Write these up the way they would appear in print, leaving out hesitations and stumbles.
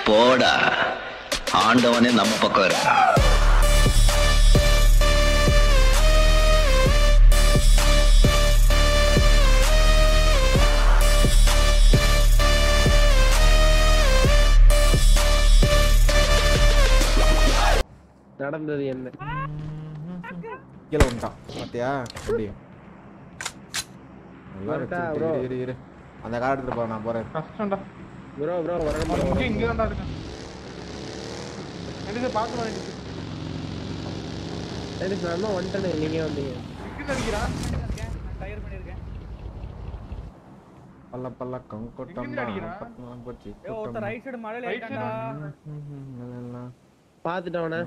போடா ஆண்டவனே நம்ம பக்கம் இருக்கா. நடந்தது என்ன கீழே வந்துட்டான் பாத்தியா முடியும் அந்த கார் எடுத்துட்டு போ நான் போறேன் கஷ்டம்டா ப்ரோ ப்ரோ வரணும் இங்க தான்டா இருக்கேன் எடுத்து பாத்து வாங்க சரி நான் வந்துட்டேனே நீங்க வந்தீங்க எங்க அடிக்குறா நான் டயர் பண்ணிருக்கேன் பல்ல பல்ல கங்கோட்டம்மா பக்கம் போச்சு ஏய் ஒருத்த ரைட் சைடு மலையில ஏறிட்டான்டா பாத்துட்டவனே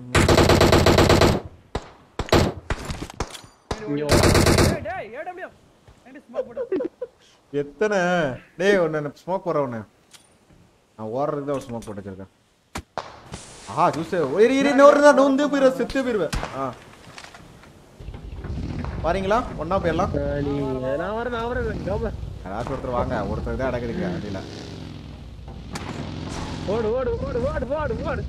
டேய் ஏடபிள்யூ என்டி ஸ்மோக் போடு எத்தனை டேய் ஒன்னு ஸ்மோக் போறவனே நான் ஓடுறதுக்கு தான் ஸ்மோக் போட்டு வச்சிருக்கேன் ஆஹா ஜூஸ் இரு நோர்றா நோந்து போயிர செத்து போயிடுவே பாருங்களா ஒண்ணா போயிடலாம் நீ நான் வரேன் கவ யாராச்சும் ஒருத்தர் வாங்க ஒருத்தர் தான் அடக்குறீங்க அடியில ஓடு ஓடு ஓடு ஓடு ஓடு ஓடு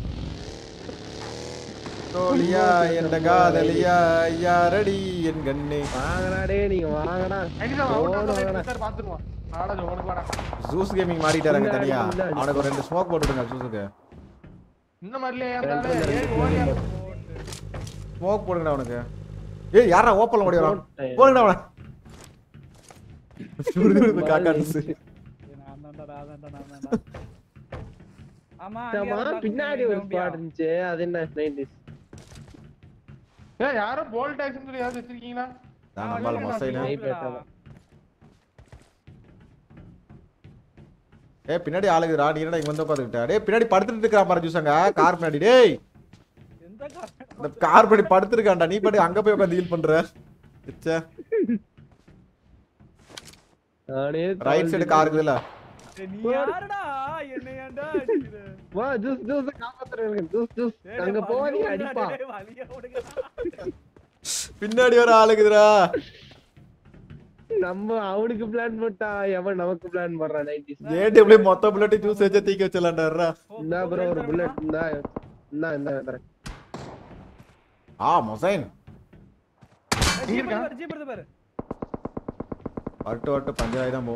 தோலியா என்ற காதலியா யாரடி என் கண்ணே வாங்கடா டேய் நீங்க வாங்கடா ஐடியா வாடா சார் பாத்துடுவான் ஆடா ஜோனுக்கு வாடா ஜூஸ் கேமிங் மாறிட்டாருங்க தனியா அவனுக்கு ஒரு 2 ஸ்மோக் போட்டுடுங்க ஜூஸுக்கு இந்த மாதிரில ஏன்டா ஏய் ஓடியா ஸ்மோக் போடுங்கடா அவனுக்கு ஏய் யாரா ஓப்பன்ல ஓடி வரான் போடுங்கடா அவன சுடுது காக்கான்ஸ் நான் தான்டா ஆமா பின்னாடி ஒரு ஸ்பாட் இருந்துச்சு அது என்ன 90s ஏய் யாரோ போல் டாக்ஸ்னு சொல்லி யாரோ வச்சிருக்கீங்களா நான் நம்மால மொசைனா ஏய் பின்னாடி ஆளுக்குடா நீ என்னடா இங்க வந்து உட்கார்ந்துட்ட டேய் பின்னாடி படுத்துட்டு இருக்கா பாரு ஜூஸங்க கார் பின்னாடி டேய் எந்த கார் இந்த கார் பின்னாடி படுத்துட்டான்டா நீ பாடி அங்க போய் உட்கார்ந்து ஹீல் பண்ற ச்சே நானே ரைட் சைடு கார் இருக்குதுல நீ யாருடா என்ன ஏன்டா அடிக்குற வா ஜூஸ் ஜூஸ் காப்பாத்துறேன் ஜூஸ் அங்க போறீ அடிப்பா வலியா ஓடுங்க பின்னாடி வர ஆளுக்குதுடா நம்ம அவனுக்கு பிளான் போட்டா எவன் நமக்கு பிளான் பண்றான் 90s ஏடி அப்படியே மொத்த புல்லட் ஜூஸ் வச்சு தீக்க வச்சலாம்டா இந்தா ப்ரோ ஒரு புல்லட் இந்தா தரேன் மொசைன் ஜீப் எடுத்து பாரு வரட்டு பஞ்சாயத்து தான் போ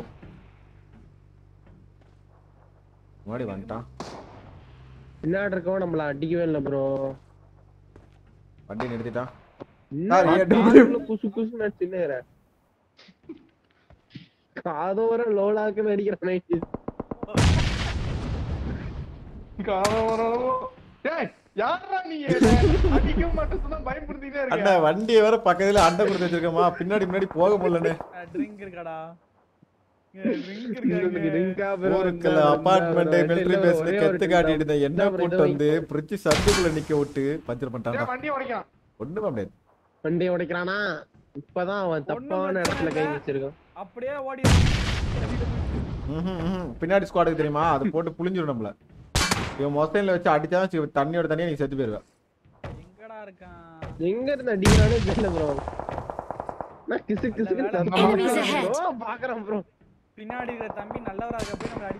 முன்னாடி வந்துட்டான் பின்னாடி இருக்கவன் நம்மள அடிக்கவே இல்லை ப்ரோ வண்டி நிறுத்திட்டான் குசு குசு நடிச்சுன்னு காதோர லோலாக்கு நடிக்கிறான் 90s காதோரோ டேய் யாரா நீ அடிக்க மாட்டே சொன்னா பயப்படுத்திட்டே இருக்க அண்ணா வண்டியை வேற பக்கத்துல அண்டை கொடுத்து வச்சிருக்கமா பின்னாடி முன்னாடி போக முடியலனே ட்ரிங்க் இருக்கடா ட்ரிங்க் இருக்கு ஊருக்குள்ள அபார்ட்மெண்ட் மிலிட்டரி பேஸ்ல கெத்து காட்டிட்டு என்ன போட்டு வந்து பிரிட்ஜ் சந்துக்குள்ள நிக்க விட்டு பஞ்சர் பண்ணிட்டான் வண்டி உடைக்கலாம் ஒண்ணுமே முடியாது வண்டி உடைக்கிறானா இப்பதான் அவன் தப்பான இடத்துல கை வச்சிருக்கான் அப்படியே ஓடி பின்னாடி ஸ்குவாடுக்கு தெரியுமா அது போட்டு புளிஞ்சிரும் நம்மள இவன் மொசைன்ல வச்சு அடிச்சா தண்ணியோட தண்ணியா நீ செத்து போயிருவ எங்கடா இருக்கான் எங்க இருந்து அடிக்கிறானே தெரியல ப்ரோ நான் கிசு கிசுக்கு பாக்குறேன் ப்ரோ பின்னாடி இருக்கிற தம்பி நல்லவரா இருக்க போய் நம்ம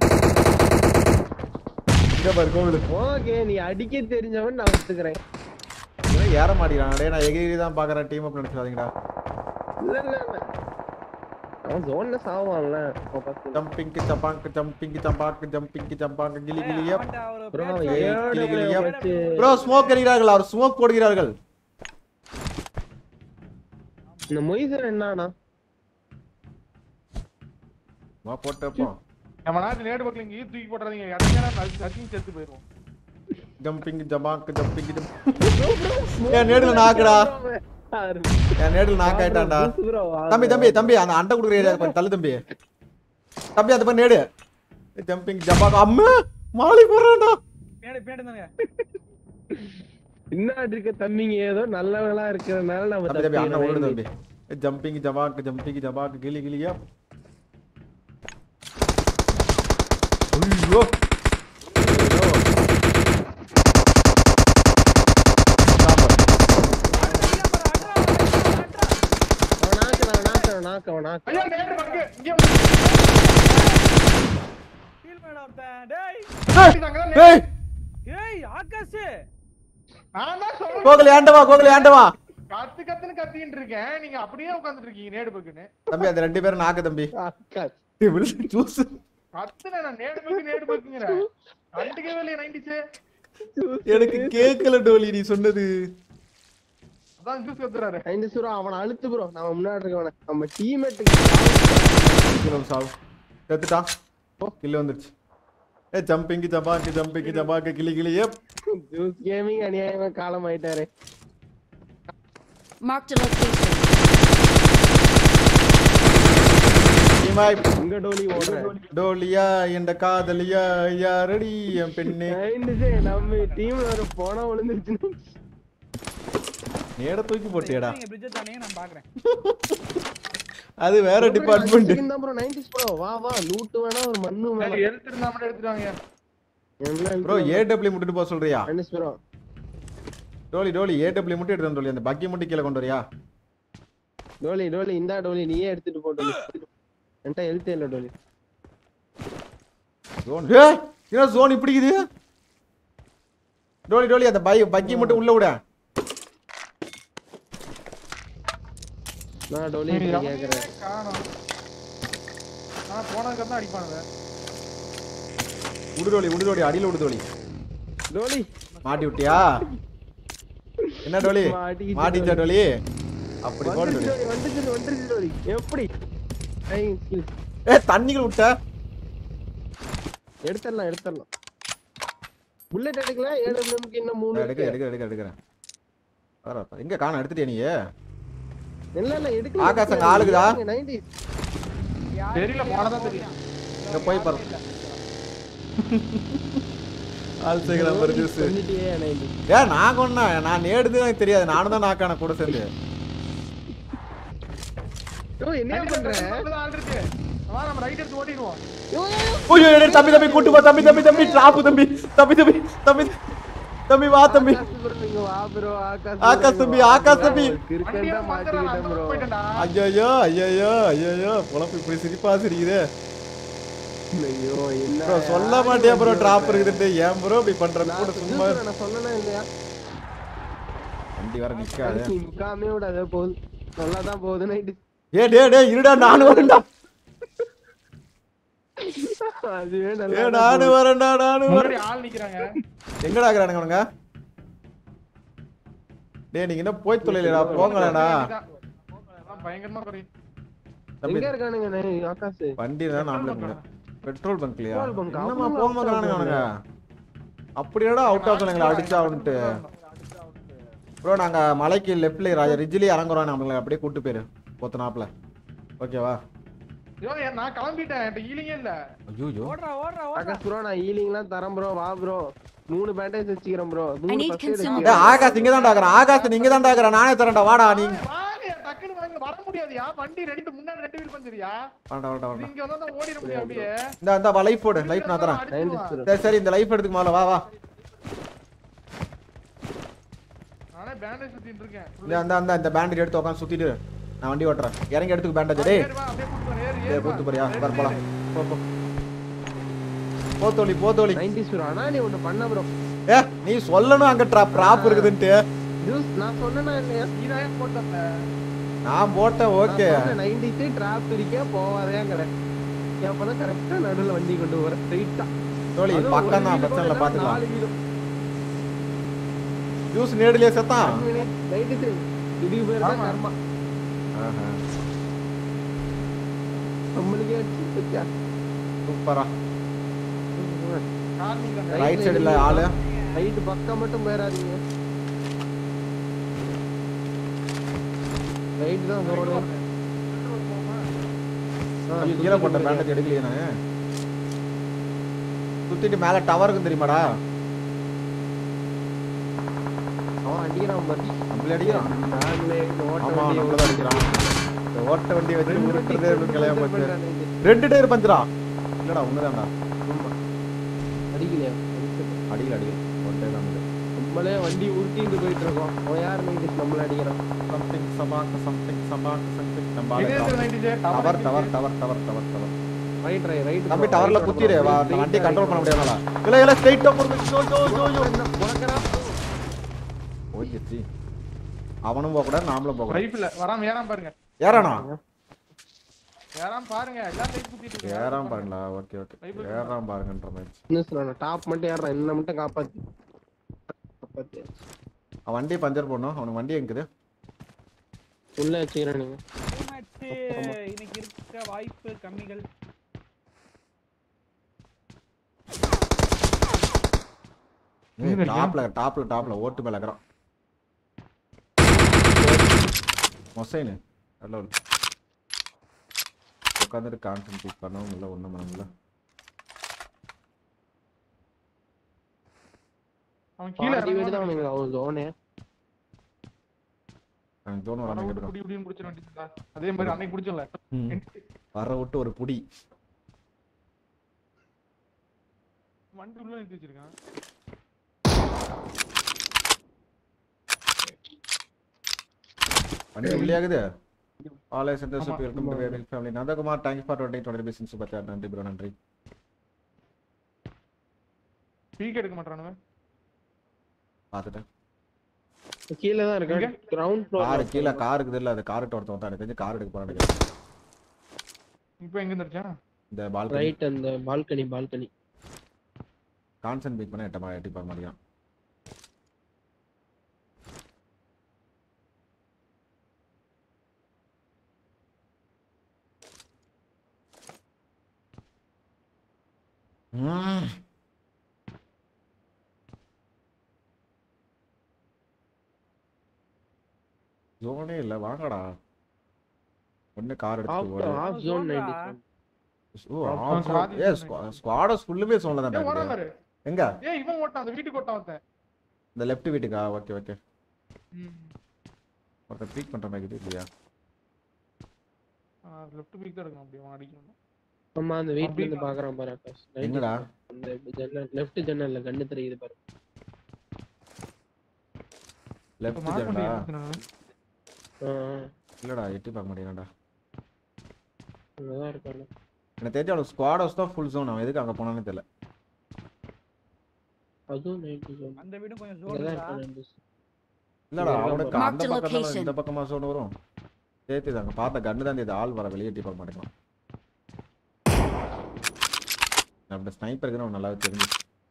இங்க பாரு கோவில் ஓகே நீ அடிக்க தெரிஞ்சவன் நான் ஒத்துக்கிறேன் ஏற மாட்டேங்கிறான் டேய் நான் எகிரி தான் பாக்குறேன் டீம் அப் நினைச்சாதீங்கடா இல்ல அவன் ஜோன்ல சாவான்ல ஜம்பிங் ஜம்பாங்க கிளி கிளியா ப்ரோ கிளி கிளியா ப்ரோ ஸ்மோக் எறிகிறார்கள் அவர் ஸ்மோக் போடுகிறார்கள் இந்த மொய்சர் என்னன்னா வா போட்டப்போ நம்ம நாட்டு நேடு பக்கல இங்க தூக்கி போட்றாதீங்க அடங்கனா நசிங் செத்து போயிரும் ஜம்பிங் ஏன் நேடுல நாக்குடா ஏன் நேடுல நாக் ஆயிட்டான்டா தம்பி அந்த அண்டை குடுக்குற ஏரியா கொஞ்சம் தள்ளு தம்பி அந்த பக்கம் நேடு ஜம்பிங் ஜம்பாக் அம்மா மாலி போறான்டா பின்னாடி தாங்க பின்னாடி இருக்க தம்பிங்க ஏதோ நல்லவங்களா இருக்கிறதுனால நம்ம தம்பி அண்ணா ஓடுது தம்பி ஜம்பிங் ஜம்பாக் கிளி கிளியா ஐயோ ஐயா நேடு பக்க இங்க ஹீல் மேல ஒருத்தன் டேய் ஏய் நான் தான் சொல்றேன் கோகுல் ஏண்டவா கத்துன்னு கத்திட்டு இருக்கேன் நீங்க அப்படியே உட்கார்ந்துட்டு இருக்கீங்க நேடு பக்குன்னு தம்பி அது ரெண்டு பேரும் நாக்கு தம்பி ஆகாஷ் ஜூஸ் கத்துன நான் நேடு பக்குங்கிற கண்டுக்கவே இல்லையே 90s எனக்கு கேக்கல டோலி நீ சொன்னது அதான் ஜூஸ் கத்துறாரு 90s ப்ரோ அவன அழுத்து ப்ரோ நம்ம முன்னாடி இருக்கவன நம்ம டீம்மேட் சாவு செத்துட்டான் கில்லு வந்துருச்சு ஏ ஜம்பிங் ஜம்பாக்கு கிளி ஏப் ஜூஸ் கேமிங் அநியாயமா காலம் ஆயிட்டாரு Marked a location. இமாய் உங்க டோலி ஓடுற டோலியா என்ற காதலியா யாரடி என் பெண்ணே 90s நம்ம டீம்ல ஒரு போனா விழுந்துருச்சு நேட தூக்கி போட்டியடா நீங்க bridge தானே நான் பாக்குறேன். அது வேற டிபார்ட்மெண்ட் தான் ப்ரோ 90s ப்ரோ வா லூட் வேணா ஒரு மண்ணு வேணா எடுத்துட்டு மட்டும் எடுத்துட்டாங்க ப்ரோ ஏடபிள்யூ முட்டிட்டு போக சொல்றியா 90s ப்ரோ டோலி ஏடபிள்யூ முட்டி எடுத்து டோலி அந்த பக்கி முட்டி கீழ கொண்டு வரியா டோலி இந்தா டோலி நீயே எடுத்துட்டு போ டோலி என்கிட்ட ஹெல்த் இல்ல டோலி ஜோன் என்ன ஜோன் இப்படி இது டோலி அந்த பக்கி மட்டும் உள்ள விட நான் டோலி கேக்குறேன் காணோம் நான் போனதுக்கு அப்புறம் அடிப்பானுங்க உடு டோலி அடியில விடு டோலி மாட்டி விட்டியா என்ன டோலி மாட்டிச்சா டோலி அப்படி போடு டோலி வந்துச்சு டோலி எப்படி தண்ணிகள் விட்ட எடுத்துடலாம் புல்லட் எடுக்கல ஏடபிள்யூக்கு இன்னும் 3 எடுக்கிறேன் எங்க காணோம் எடுத்துட்டியா நீ இல்ல எடுக்கல ஆகாஷ் அங்க ஆளுக்குதா 90s தெரியல போனதான் தெரியும் இங்க போய் பாரு ஆல் சேகரம் ஜூஸ் பண்ணிட்டியே 90s ஏன் நான் கொன்னா நான் நேடுது எனக்கு தெரியாது நானும் தான் நாக்கான கூட சேர்ந்து என்ன பண்ற ஆள் இருக்கு வா நம்ம ரைட் எடுத்து ஓடிடுவோம் ஓய்யோ தம்பி கூட்டு போ தம்பி டிராப் தம்பி வா தம்பி வா ப்ரோ ஆகாஷ் தம்பி கிரிக்கெட் தான் மாட்டிக்கிட்டேன் ப்ரோ ஐயோ பொளப்பு இப்படி சிரிப்பா சிரிக்குதே ஐயோ என்ன ப்ரோ சொல்ல மாட்டியா ப்ரோ டிராப் இருக்குதுன்னு ஏன் ப்ரோ இப்படி பண்ற கூட சும்மா நான் சொன்னேனா இல்லையா வண்டி வர நிக்காத முக்காமே விடாத போகுது நல்லா தான் போகுது நைட்டு டேய் இருடா நானும் வரேன்டா அதுவே நானும் வரேன்டா முன்னாடி ஆள் நிக்கறாங்க எங்கடா இருக்கறானுங்க அவனுங்க டேய் நீங்க என்ன போய் தொலைலடா போங்கடா பயங்கரமா குறை எங்க இருக்கானுங்க ஆகாஷ் வண்டி தான் நாமளே பெட்ரோல் பங்க்லயா Petrol bunk. என்னமா போக மாட்டானுங்க அவனுங்க அப்படியேடா அவுட் ஆஃப் சொன்னீங்களா அடிச்சா அவன்ட்டு ப்ரோ நாங்க மலைக்கு லெஃப்ட்ல ரிஜ்லி இறங்குறோம் நம்மள அப்படியே கூட்டி போயிரு போத்தனாப்ல ஓகேவா யோ நான் கிளம்பிட்டேன் என்கிட்ட ஹீலிங்கே இல்ல ஐயோ ஓடுறா ஆகாஷ் ப்ரோ நான் ஹீலிங்லாம் தரேன் ப்ரோ வா ப்ரோ 3 பேண்டேஜ் வச்சிக்கிறேன் ப்ரோ I need consumable. டேய் ஆகாஷ் இங்க தான் டாக்குறேன் ஆகாஷ் நீங்க தான் டாக்குறேன் நானே தரேன்டா வாடா நீ வாங்க டக்குனு வாங்க வர முடியாதுயா வண்டி ரெண்டு முன்னாடி ரெண்டு வீல் பஞ்சரியா வாடா நீங்க வந்தா ஓடிர முடியும் அப்படியே இந்த லைஃப் போடு லைஃப் நான் தரேன் சரி இந்த லைஃப் எடுத்துக்கு மேல வா நானே பேண்டேஜ் சுத்திட்டு இருக்கேன் இந்த பேண்டேஜ் எடுத்து உட்கார்ந்து சுத்திட்டு நான் வண்டி ஓட்டுறேன் இறங்கி எடுத்துக்கு பேண்டேஜ் டேய் அப்படியே கூட்டி வர ஏறு டேய் கூத்து போறியா வர போலாம் போ தோழி 90s ப்ரோ ஆனா நீ ஒன்னு பண்ண ப்ரோ நீ சொல்லணும் அங்க டிராப் இருக்குதுன்னு ஜூஸ் நான் சொன்னேனா இல்லையா நீதான் போட்டேன் நான் போட்டேன் ஓகே 90s டிராப் பிரிக்க போவாதேங்கற அப்பதான் கரெக்ட்டா நடுவுல வண்டி கொண்டு வர ஸ்ட்ரைட்டா தோழி பக்கம் தான் பிரச்சனை இல்ல பாத்துக்கலாம் ஜூஸ் நேடுலயே செத்தான் 90s திடீர் பேர் தான் கர்மா நம்மளுக்கே அடிச்சு சூப்பரா கார்னிங் ரைட் சைடுல ஆளு ரைட் பக்கம் மட்டும் போறாதீங்க ரைட் தான் போறோம் கீழே போட்ட பேண்டேஜ் எடுக்கலையே நானு சுத்திட்டு மேல டவருக்கு தெரியுமாடா அவன் அடிக்கிறான் பாரு நம்மள அடிக்கிறான் நாங்களே ஓட்ட ஆமா வண்டி நம்மள அடிக்கிறான் இந்த ஓட்ட வண்டி வச்சு உருட்டுறதே கிளையா போச்சு ரெண்டு டயர் பஞ்சரா இல்லடா உண்மைதான்டா அடிக்கலையா அடிக்கல ஒன் டயர் தான் நம்மளே வண்டி உருட்டிட்டு போயிட்டு இருக்கோம் அவன் யார் நைட்டு நம்மள அடிக்கிறான் சம்திங் நம்ம இது 90s டவர் ரைட் தம்பி டவர்ல குத்திரு வண்டி கண்ட்ரோல் பண்ண முடியாதா இல்ல இல்ல ஸ்ட்ரைட்டா போடு ஓகே அவனும் போக கூடாது நாமளும் போக கூடாது ரைஃபிள் வராம ஏறாம பாருங்க ஏறானா ஏறாம பாருங்க எல்லாம் லைட் குத்திட்டு இருக்காங்க ஏறாம பாருங்களா ஓகே ஓகே ஏறாம பாருங்கன்ற மாதிரி இன்னும் டாப் மட்டும் ஏறறேன் என்ன மட்டும் காப்பாத்து அவன் வண்டி பஞ்சர் போடணும் அவனுக்கு வண்டி எங்குது உள்ள வச்சுக்கிறேன் நீங்க இன்னைக்கு இருக்க வாய்ப்பு கம்மிகள் டாப்ல ஓட்டு மேல இருக்கறான் மொசைன் நல்ல உட்கார்ந்து கான்சென்ட்ரேட் பண்ணவும் இல்ல ஒண்ணும் பண்ண முடியல அவன் கீழ வீடு தான் அவனுங்க அவன் ஜோனே ஜோன் வராம கேக்குது புடி புடின்னு புடிச்ச வேண்டியதா அதே மாதிரி அன்னைக்கு புடிச்சல வர விட்டு ஒரு புடி வண்டி உள்ள நிறுத்தி வச்சிருக்கான் வண்டி உள்ளேயாகுது ஆல் ஐ சென்டர் super welcome to waving family Nandakumar thanks for 20 business super chat நன்றி ப்ரோ நன்றி பீக் எடுக்க மாட்டானுங்க பாத்துட்டேன் கீழ தான் இருக்கு கிரவுண்ட் ஃப்ளோர் கார் கீழ கார் இருக்குது இல்ல அது கார் ஒருத்தன் வந்தான் எனக்கு தெரிஞ்சு கார் எடுக்க போறானே இப்போ எங்க இருந்துச்சா இந்த பால்கனி ரைட் அந்த பால்கனி கான்சென்ட்ரேட் பண்ண எட்டி பார்க்க மாட்டேங்கிறான் ஜோனே இல்ல வாங்கடா ஒண்ணு கார் எடுத்து ஆஃப் ஜோன் 90 ஓ ஆஃப் ஏ ஸ்குவாடஸ் ஃபுல்லுமே ஜோன்ல தான் ஓடாரு எங்க ஏய் இவன் ஓட்டான் அந்த வீட்டுக்கு ஓட்டான் அவன் இந்த லெஃப்ட் வீட்டுக்கா ஓகே ஓகே ஒருத்த பீக் பண்ற மாதிரி இல்லையா லெஃப்ட் பீக் தான் எடுக்கணும் அப்படியே அடிக்கணும் அம்மா அந்த வீட்ல இருந்து பாக்குறான் பாரு ஆகாஷ் என்னடா அந்த ஜன்னல் லெஃப்ட் ஜன்னல்ல கண்ணு தெரியுது பாரு லெஃப்ட் ஜன்னலா இல்லடா எட்டி பார்க்க மாட்டேங்கடா அங்கதான் இருக்கானே எனக்கு தெரிஞ்ச அவனுக்கு ஸ்குவாடஸ் தான் ஃபுல் ஜோன் அவன் எதுக்கு அங்க போனானே தெரியல அதுவும் 90 ஜோன் அந்த வீடும் கொஞ்சம் ஜோன் இல்லடா அவனுக்கு அந்த பக்கத்துல இந்த பக்கமா ஜோன் வரும் சேர்த்து அங்க பார்த்த கண்ணு தான் இந்த ஆள் வர வெளியே எட்டி பார்க்க மாட்டேங்கான் நம்ம ஸ்னைப்பர் இருக்குன்னு நல்லா தெரிஞ்சு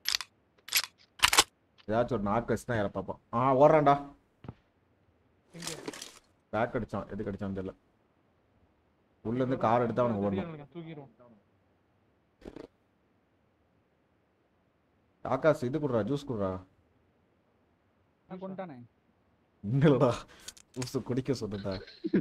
ஏதாச்சும் ஒரு நாக்கு வச்சு தான் ஏற பார்ப்போம் ஓடுறான்டா பேக் அடிச்சான் எதுக்கு அடிச்சான்னு தெரியல உள்ள இருந்து கார் எடுத்து அவனுக்கு ஓடணும் ஆகாஷ் இது குடுறா ஜூஸ் குடுறா நான் கொண்டானே இல்லடா ஜூஸ் குடிக்க சொன்னடா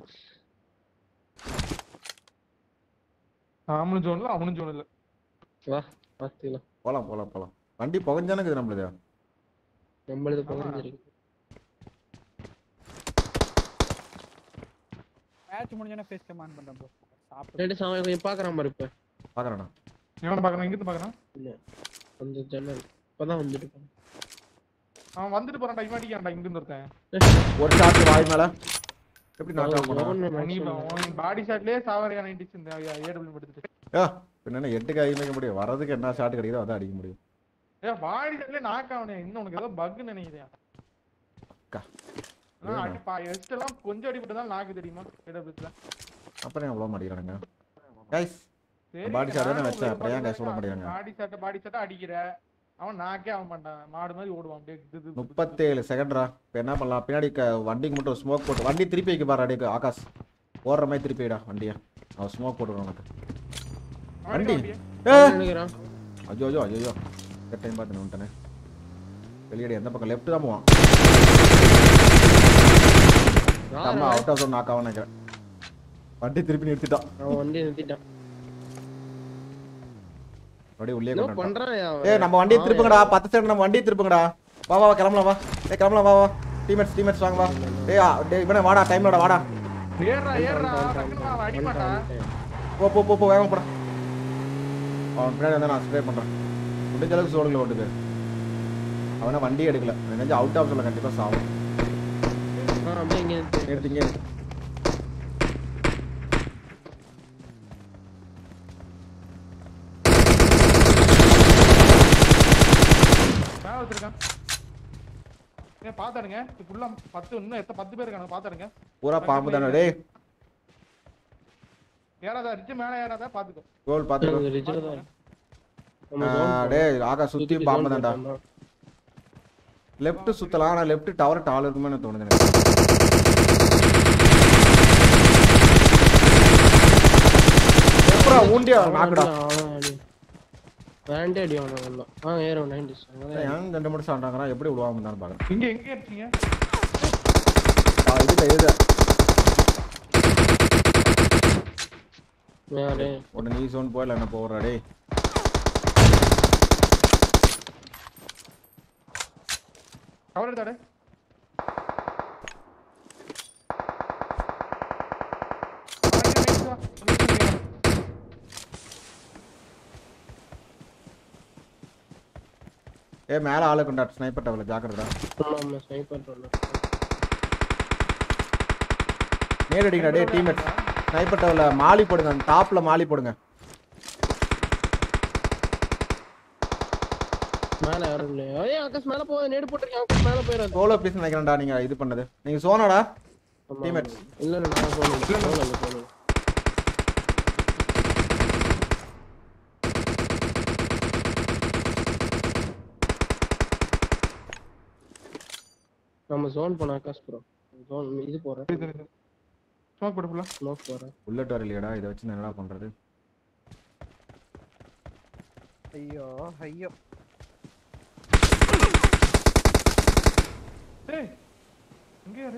அவனும் ஜோன்ல அவனும் ஜோன்ல வா பாத்துக்கலாம் போலாம் வண்டி புகஞ்சானே இருக்குது நம்மளது புகஞ்சிருக்கு மேட்ச் முடிஞ்சனே ஃபேஸ் கேம் ஆன் பண்றேன் ப்ரோ ரெண்டு சாமி கொஞ்சம் பாக்குறான் பாரு இப்ப பாக்குறானா எவன பாக்குறான் இங்க இருந்து பாக்குறான் இல்ல அந்த ஜன்னல் இப்பதான் வந்துட்டு அவன் வந்துட்டு போறான்டா இவன் அடிக்கறான்டா இங்க இருந்து ஒருத்தன் ஒரு ஷாட் வாய் மேல எப்படி நாக் ஆஃப் பண்ணா நீ பாடி ஷாட்லயே சாவரியா 90s இந்த ஏடபிள்யூ எடுத்துட்டு என்ன எட்டுக்கு அடிக்க முடியும் வரதுக்கு என்ன ஷாட் கிடைக்குதோ அதான் அடிக்க முடியும் பாடி ஷாட்லயே நாக் ஆவனே இன்னும் உனக்கு ஏதோ பக் நினைக்கிறேன் அடிப்பா எஸ்டெல்லாம் கொஞ்சம் அடிபட்டதால நாக்கு தெரியுமா ஏடபிள்யூல அப்புறம் அவ்வளவு மாட்டீங்கறாங்க गाइस பாடி ஷாட் தான வெச்சேன் அப்புறம் ஏன் गाइस ஓட மாட்டீங்கறாங்க பாடி ஷாட் அடிக்கிற அவன் நாக்கே அவன் பண்ணான் மாடு மாதிரி ஓடுவான் அப்படியே 37 செகண்ட்ரா இப்போ என்ன பண்ணலாம் பின்னாடி வண்டிக்கு மட்டும் ஸ்மோக் போட்டு வண்டி திருப்பி வைக்க பாரு அடிக்கு ஆகாஷ் ஓடுற மாதிரி திருப்பி வைடா வண்டியை அவன் ஸ்மோக் போட்டுருவான் உனக்கு வண்டி ஐயோ டைம் பார்த்து வந்துட்டேனே வெளியடி எந்த பக்கம் லெஃப்ட் தான் போவான் நம்ம அவுட் ஆஃப் ஜோன் நாக் ஆவ நினைக்கிறேன் வண்டி திருப்பி நிறுத்திட்டான் அவன் வண்டி நிறுத்திட்டான் அப்படியே உள்ளே என்ன பண்றான் ஏய் நம்ம வண்டியை திருப்புங்கடா 10 செகண்ட் நம்ம வண்டியை திருப்புங்கடா வா கிளம்பலாம் வா கிளம்பலாம் வா டீம்மேட்ஸ் வாங்க வா டேய் இவனே வாடா டைம்லடா வாடா ஏறா டக்குனு வா அடி மாட்டா போ வேகமா போடா அவன் பின்னாடி வந்து நான் ஸ்ப்ரே பண்றேன் முடிஞ்ச அளவுக்கு சோடுல ஓட்டுது அவனா வண்டி எடுக்கல எனக்கு அவுட் ஆஃப் சொல்ல கண்டிப்பா சாவும் அப்படியே இங்க எடுத்தீங்க வச்சிருக்கேன். ஏன் பாத்தாடுங்க. ஃபுல்லா 10 இன்னும் 10 பேர் இருக்காங்க பாத்தாடுங்க. பூரா பாம்பு தானே டேய். ஏறாத ரிட்ஜ் மேல ஏறாத பாத்துக்கோ. கோல் பாத்துக்கோ. ரிஜில தான் டேய் ஆகா சுத்தி பாம்பு தான்டா. லெஃப்ட் சுத்தலாம். ஆனா லெஃப்ட் டவர் டால் இருக்குமே தோணுது எனக்கு. எப்பரா ஊண்டியா நாக்குடா. வேண்டே அடி அவன வந்தா. ஏறோ 90. ஏன் 2 மட்டும் சாண்டாங்கறா எப்படி விடுவாங்க தான் பாக்குறேன். எங்க இருக்கீங்க? இது யாரே உடனே நீ சோன் போயில என்ன போறா டேய். கவர் எடுத்தாடே. மேல ஆளு கொண்டா ஸ்னைப்பர் டவர்ல ஜாக்கிரதா. ஆமா ஸ்னைப்பர் பண்ணு. நேரா அடிங்கடா டேய் டீம்மேட். ஸ்னைப்பர் டவர்ல மாலி போடுங்க. அந்த டாப்ல மாலி போடுங்க. மேல யாரும் இல்லையா? ஆகாஷ் மேல போய் நேடு போட்டுருக்கேன். ஆகாஷ் மேல போயிராத. சோலோ பீஸ் நினைக்கிறேன்டா நீங்க இது பண்ணது. நீங்க சோனாடா டீம்மேட். இல்ல நான் போறேன். நம்ம ஜோன் போன ஆகாஷ் ப்ரோ. ஜோன் இது போறேன். ஸ்மோக் போடு ஃபுல்லா. ஸ்மோக் போறேன். புல்லட் வரலையடா. இத வச்சு நான் என்னடா பண்றது? ஐயோ ஐயோ ஏய் எங்க யாரு?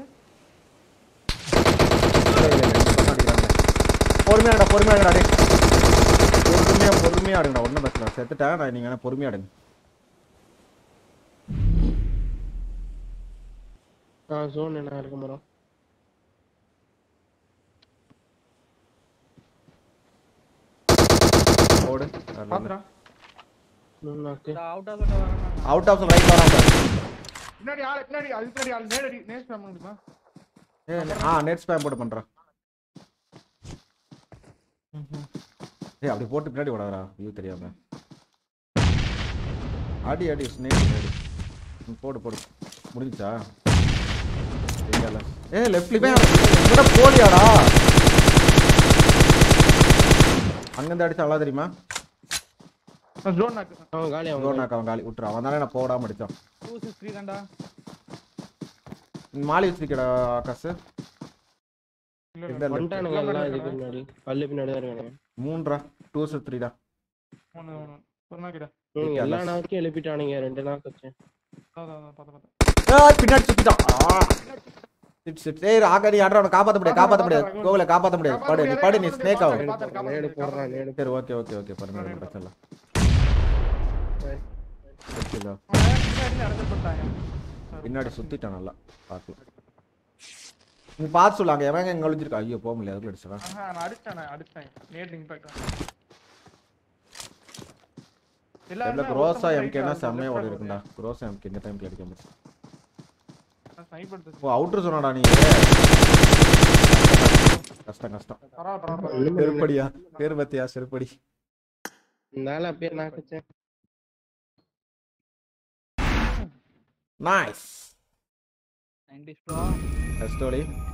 பொறுமையாடா டேய். பொறுமையா ஆடுங்கடா. ஒண்ணும் பிரச்சனை இல்ல. செத்துட்டேன் நான். நீங்க என்ன பொறுமையா ஆடுங்க. ஜோன் என்ன இருக்கு மரம். ஓடு. பாத்துடா. அவுட் ஆஃப் ரைட் வராங்க. பின்னாடி அது பின்னாடி ஆள் நேரடி நேஸ் பண்ண முடியுமா? நெட் ஸ்பேம் போட்டு பண்றா. ஏய் அப்படி போட்டு பின்னாடி ஓடாதடா. வியூ தெரியாம. அடி ஸ்னேக் அடி. போடு. முடிஞ்சா? ஏய் லெஃப்ட்ல போய் என்னடா போலியாடா? அங்க இருந்து அடிச்சா நல்லா தெரியுமா? ஜோன் நாக்கு. அவன் காலி அவன் காலி விட்டுறா. அவன் தானே நான் போடாம அடிச்சான். 263 தான்டா. மாலி வச்சிருக்கடா ஆகாஷ். வந்துட்டானுங்க எல்லாம் இதுக்கு முன்னாடி. பல்லு பின்னாடி தான் இருக்கானுங்க. 3டா 263டா. ஒரு நாக்கிடா. எல்லா நாளைக்கும் எழுப்பிட்டானுங்க. 2 நாள் கச்சு. பாத்து. பின்னாடி சுத்திட்டான். ஏய் ஆகாடி ஆடுறவன காப்பாத்த முடியாது. கோவில காப்பாத்த முடியாது. படு நீ ஸ்னேக் ஆவு. நேடு போடுறான் நேடு. சரி ஓகே பரவாயில்லை பிரச்சனை இல்ல. பின்னாடி சுத்திட்டான் நல்லா. பாக்கலாம். நீ பாத்து சொல்லாங்க. எவங்க எங்க ஒளிஞ்சிருக்கா? ஐயோ போக முடியல. அதுக்குள்ள அடிச்சறா. நான் அடிச்சேன். Nade impact. எல்லாரும் க்ரோஸா எம்கேனா செம்மையா ஓடி இருக்குடா. க்ரோஸா எம்கே இந்த டைம்ல அடிக்க முடியும். ஓ அவுட்டர் சொன்னாடா நீ. கஷ்டம். செருப்படியா பேர் பத்தியா செருப்படி. நாளா பேர் நாக்கச்சே. நைஸ். 90 bro. ஸ்டோரி